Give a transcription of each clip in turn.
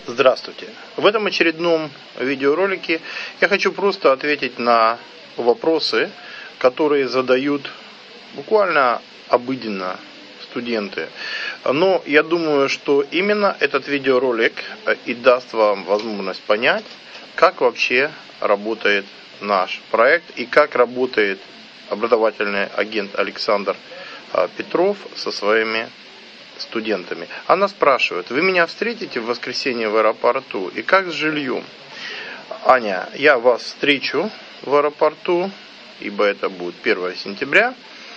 Здравствуйте! В этом очередном видеоролике я хочу просто ответить на вопросы, которые задают буквально обыденно студенты. Но я думаю, что именно этот видеоролик и даст вам возможность понять, как вообще работает наш проект и как работает образовательный агент Александр Петров со своими студентами. Она спрашивает: вы меня встретите в воскресенье в аэропорту? И как с жильем? Аня, я вас встречу в аэропорту, ибо это будет 1 сентября.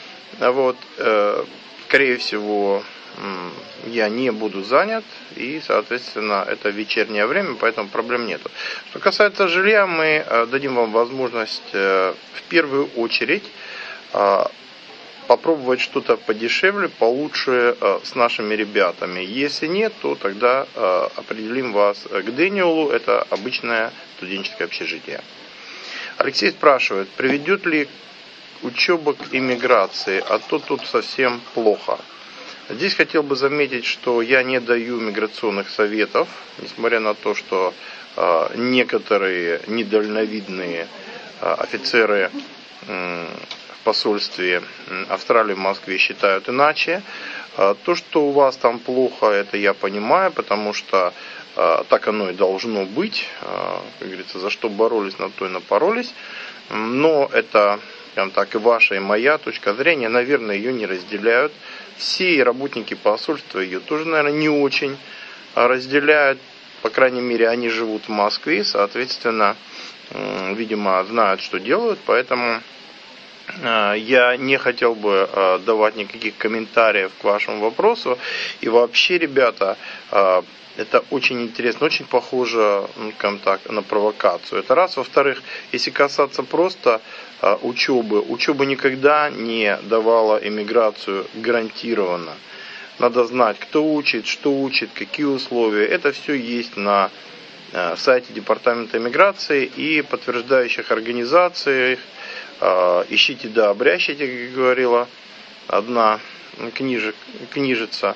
Скорее всего, я не буду занят, и, соответственно, это вечернее время, поэтому проблем нету. Что касается жилья, мы дадим вам возможность в первую очередь попробовать что-то подешевле, получше с нашими ребятами. Если нет, то тогда определим вас к Дэниелу. Это обычное студенческое общежитие. Алексей спрашивает, приведет ли учеба к иммиграции, а то тут совсем плохо. Здесь хотел бы заметить, что я не даю миграционных советов, несмотря на то, что некоторые недальновидные офицеры в посольстве Австралии в Москве считают иначе. То, что у вас там плохо, это я понимаю, потому что так оно и должно быть. Как говорится, за что боролись, на то и напоролись. Но это, скажем так, и ваша, и моя точка зрения, наверное, ее не разделяют. Все работники посольства ее тоже, наверное, не очень разделяют. По крайней мере, они живут в Москве, соответственно, видимо, знают, что делают, поэтому я не хотел бы давать никаких комментариев к вашему вопросу. И вообще, ребята, это очень интересно, очень похоже, скажем так, на провокацию. Это раз. Во-вторых, если касаться просто учебы, учеба никогда не давала иммиграцию гарантированно. Надо знать, кто учит, что учит, какие условия. Это все есть на сайте Департамента иммиграции и подтверждающих организациях. Ищите да обрящите, как говорила одна книжица.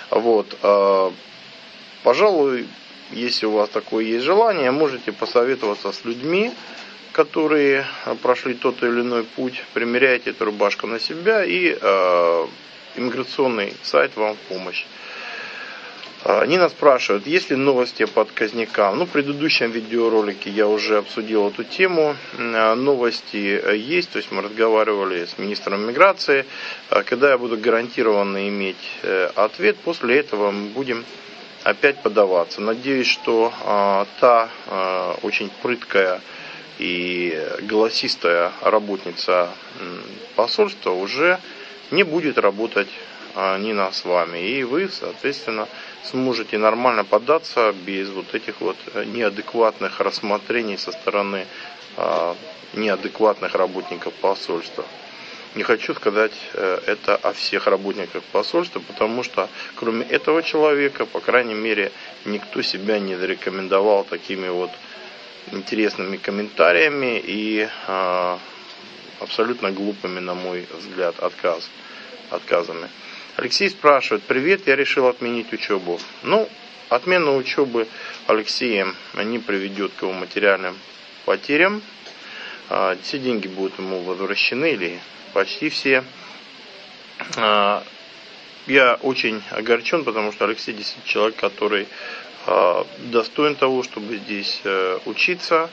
Пожалуй, если у вас такое есть желание, можете посоветоваться с людьми, которые прошли тот или иной путь. Примеряйте эту рубашку на себя, и иммиграционный сайт вам в помощь. Нина спрашивает, есть ли новости по отказникам? В предыдущем видеоролике я уже обсудил эту тему. Новости есть, то есть мы разговаривали с министром миграции. Когда я буду гарантированно иметь ответ, после этого мы будем опять подаваться. Надеюсь, что та очень прыткая и голосистая работница посольства уже не будет работать Нина с вами. И вы, соответственно, сможете нормально податься без вот этих вот неадекватных рассмотрений со стороны неадекватных работников посольства. Не хочу сказать это о всех работниках посольства, потому что кроме этого человека, по крайней мере, никто себя не зарекомендовал такими вот интересными комментариями и абсолютно глупыми, на мой взгляд, отказами. Алексей спрашивает, привет, я решил отменить учебу. Отмена учебы Алексеем не приведет к его материальным потерям. Все деньги будут ему возвращены, или почти все. Я очень огорчен, потому что Алексей действительно человек, который достоин того, чтобы здесь учиться.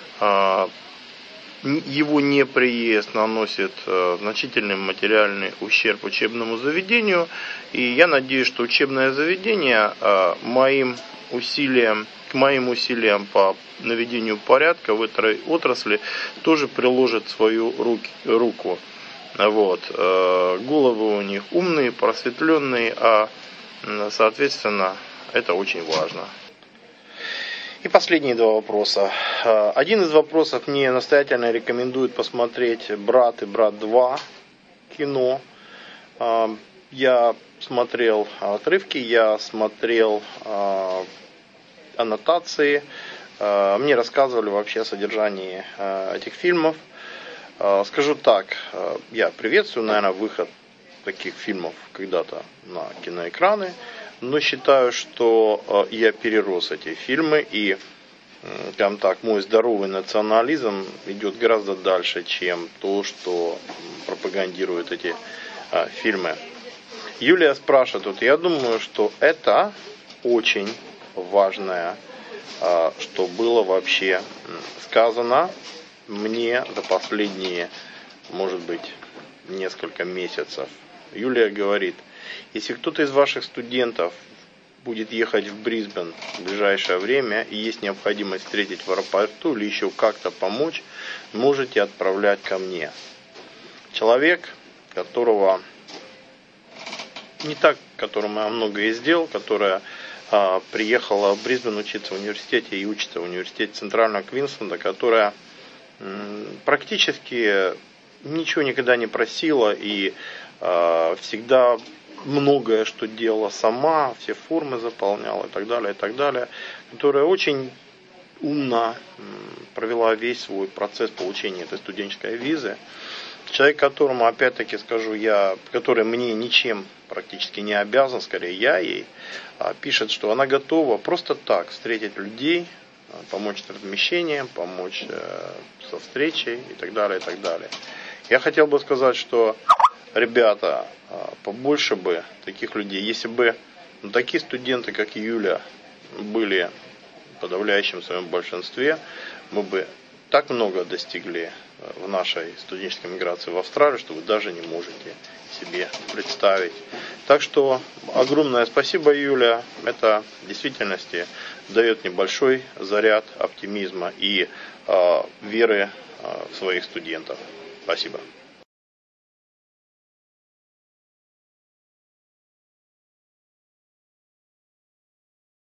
Его неприезд наносит значительный материальный ущерб учебному заведению. И я надеюсь, что учебное заведение к моим усилиям по наведению порядка в этой отрасли тоже приложит свою руку. Головы у них умные, просветленные, а соответственно это очень важно. И последние два вопроса. Один из вопросов мне настоятельно рекомендует посмотреть «Брат» и «Брат 2» кино. Я смотрел отрывки, я смотрел аннотации. Мне рассказывали вообще о содержании этих фильмов. Скажу так, я приветствую, наверное, выход таких фильмов когда-то на киноэкраны. но считаю, что я перерос эти фильмы, и, скажем так, мой здоровый национализм идет гораздо дальше, чем то, что пропагандируют эти фильмы. Юлия спрашивает, вот я думаю, что это очень важное, что было вообще сказано мне за последние, может быть, несколько месяцев. Юлия говорит, если кто-то из ваших студентов будет ехать в Брисбен в ближайшее время и есть необходимость встретить в аэропорту или еще как-то помочь, можете отправлять ко мне. Человек, которого не так, которому я многое сделал, которая приехала в Брисбен учиться в университете и учится в университете Центрального Квинсленда, которая практически ничего никогда не просила и всегда многое что делала сама, все формы заполняла и так далее, которая очень умно провела весь свой процесс получения этой студенческой визы. Человек, которому, опять-таки скажу я, который мне ничем практически не обязан, скорее я ей, пишет, что она готова просто так встретить людей, помочь с размещением, помочь со встречей и так далее, и так далее. Я хотел бы сказать, что, ребята, побольше бы таких людей, если бы такие студенты, как Юля, были в подавляющем своем большинстве, мы бы так много достигли в нашей студенческой миграции в Австралию, что вы даже не можете себе представить. Так что огромное спасибо, Юля. Это в действительности дает небольшой заряд оптимизма и веры в своих студентов. Спасибо.